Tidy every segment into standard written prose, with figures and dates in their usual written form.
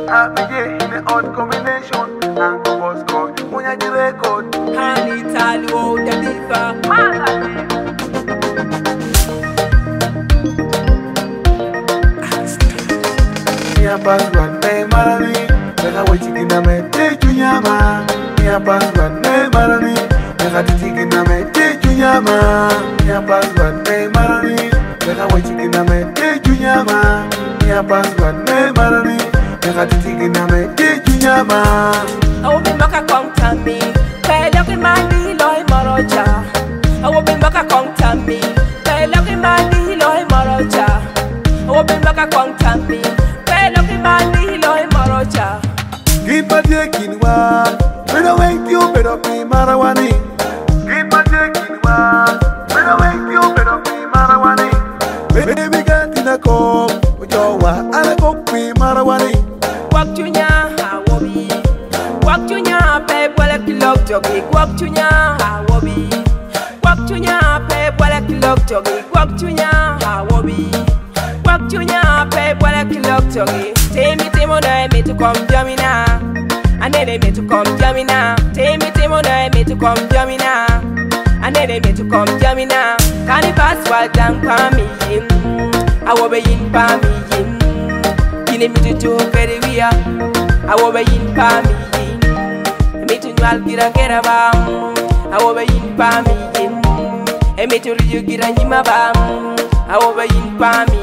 Abige in a odd combination. Uncle was called Munyaji record. Honey, tally, oh, the diva. Mia password ne marani. Neka wachiki na mete chunyama. Mia password ne marani. Neka titiki na mete chunyama. Mia password ne marani. Neka wachiki na mete chunyama. Mia password ne marani. Neka titiki na mete chunyama. I will be maka kong tami. Pay look in my knee, loy moroja. I will be maka kong tami. Pay look in my knee, loy moroja. I will be maka kong tami. Pay look in my knee, loy moroja. Keep a taking one. Better wake you, better be marawani. Keep a taking one. Better wake you, better be marawani. Baby got in a cup. Ujowa, I go be marawani. Walk to nya, how will be? Walk to nya, pay well a kilo jogging. Walk to nya, how will be? Walk to nya, pay well a kilo jogging. Walk to nya, how will be? Walk to nya, pay well a kilo jogging. Take me to come jamina. And then they me to come jamina. Take me to come jamina. And then they me to come jamina. Can you pass what I'm coming? I will be in Pami. Killing me to do very weird. I will be in Pami. Me to know get a get about. I will be in Pami. And me to you get a him about. I will be in Pami.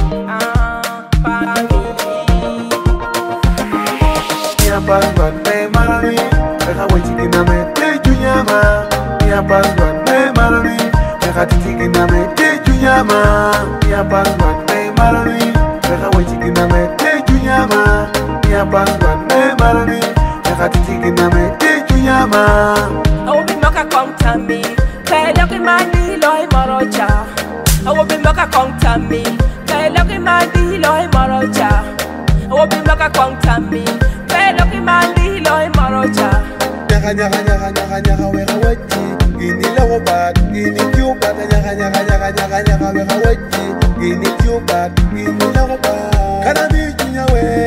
Mia password ne marani. Neka wachiki na mete chunyama. Mia password ne marani. Neka titiki na mete chunyama. Mia password ne marani. Neka wachiki na mete chunyama. Mia password ne marani. Neka titiki na mete chunyama. I will be maka kong tami. Pay look in my knee, loy moroja. I will be maka kong tami. Pay look in my knee, loy moroja. I will be maka kong tami. Pay look in my knee, loy moroja. Nyaga nyaga nyaga nyaga nyaga wega wachi. Gini lawo bad, gini cuba. Nyaga nyaga nyaga nyaga nyaga wega wachi. Gini cuba, gini lawo bad. Kana bi chunya we.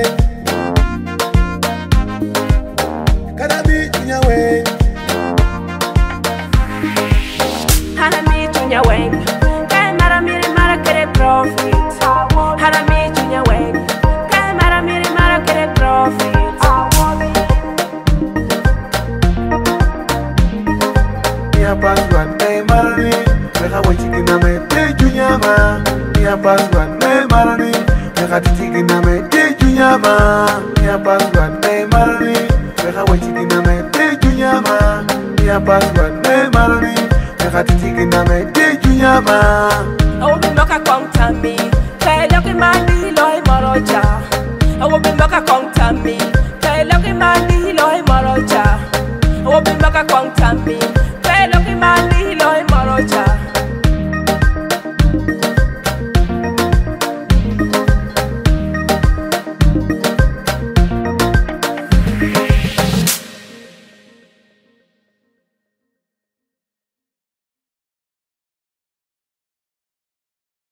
Kana bi chunya we. Hana mi chunya weng. Kay mara miri mara kere profit. Hana mi chunya weng. Kay mara miri mara kere profit. Mia password ne marani. Neka wachiki na mete chunyama. Mia password ne marani. Neka titiki na mete chunyama. Mia password ne marani. Neka wachiki na mete chunyama. Mia password ne marani. Neka titiki na mete chunyama. I will be maka kong tami. Pay look in my knee, loy moroja. I will be maka kong tami.